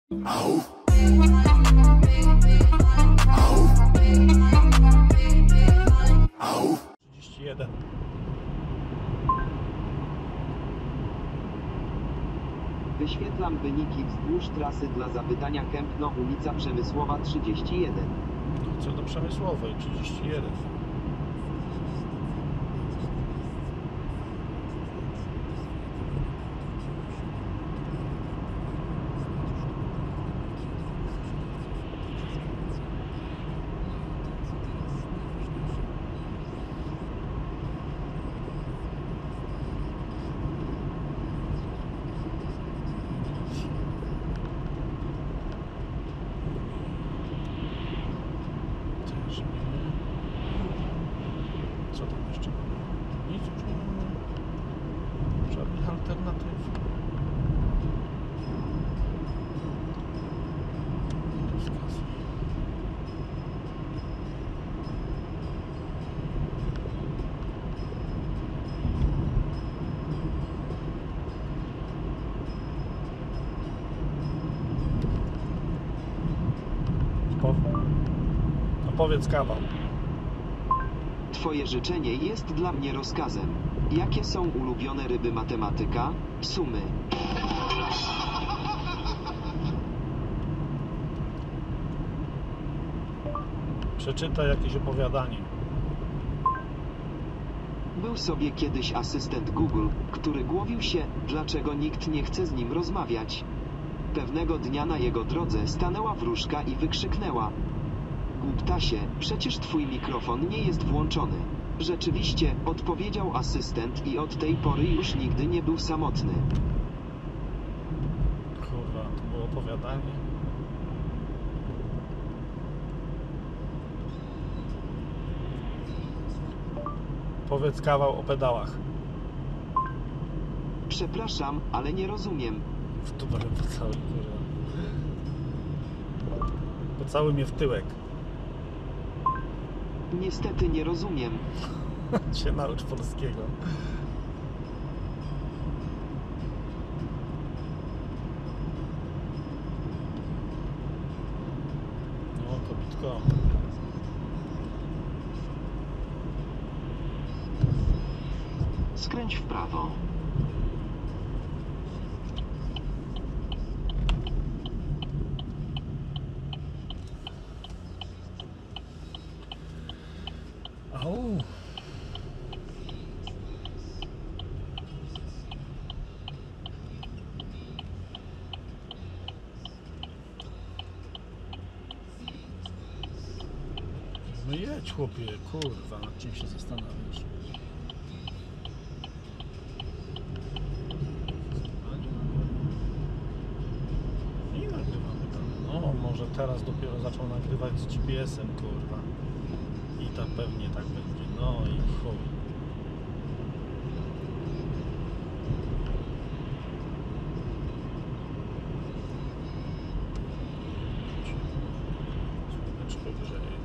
Au. Au. 31. Wyświetlam wyniki wzdłuż trasy dla zapytania Kępno, ulica Przemysłowa 31. Co do Przemysłowej 31. Co tam jeszcze mamy? Nic już nie mamy. Żadnych alternatyw. Rozkazy. Opowiedz kawał. Twoje życzenie jest dla mnie rozkazem. Jakie są ulubione ryby matematyka? Sumy. Przeczytaj jakieś opowiadanie. Był sobie kiedyś asystent Google, który głowił się, dlaczego nikt nie chce z nim rozmawiać. Pewnego dnia na jego drodze stanęła wróżka i wykrzyknęła: Głuptasie, przecież twój mikrofon nie jest włączony. Rzeczywiście, odpowiedział asystent i od tej pory już nigdy nie był samotny. Kurwa, to było opowiadanie. Powiedz kawał o pedałach. Przepraszam, ale nie rozumiem. W dupę pocałuj, kurwa. Pocałuj mnie w tyłek. Niestety nie rozumiem. Się naucz polskiego. No, kobitko. Skręć w prawo. Au. No jedź, chłopie, kurwa, nad czym się zastanawiasz? I nagrywamy tam. No, może teraz dopiero zaczął nagrywać z GPS-em, kurwa. I tak pewnie tak będzie. No i chuj. Słoneczko grzeje.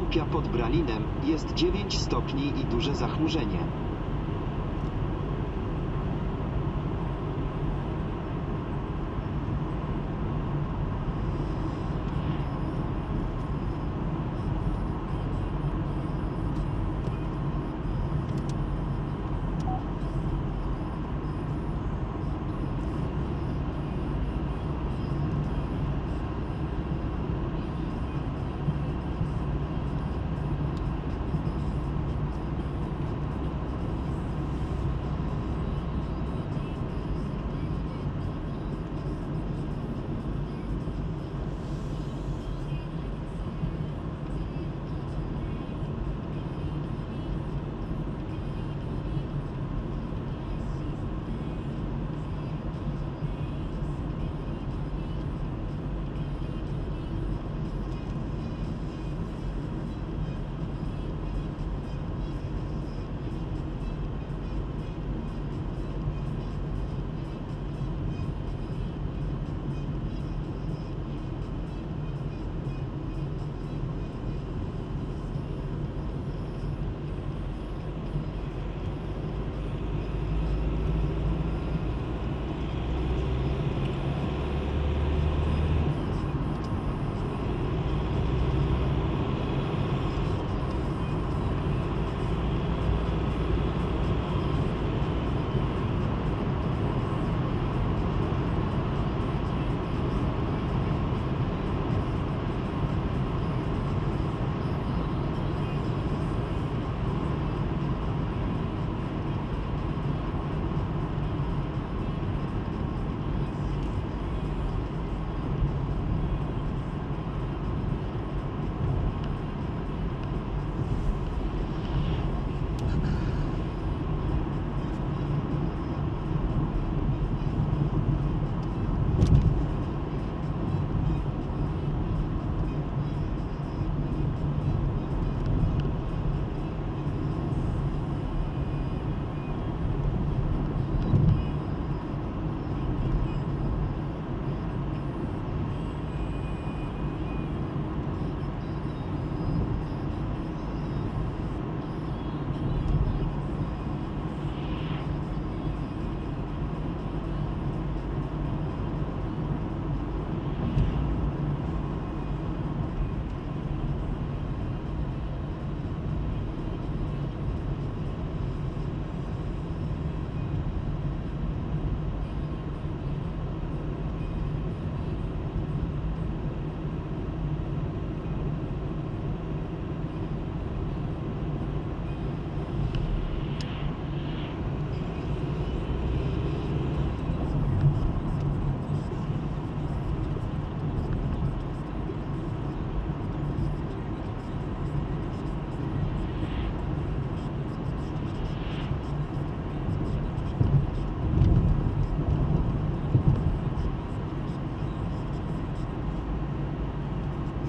Kępia pod Bralinem jest 9 stopni i duże zachmurzenie.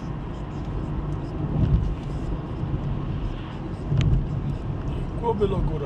Było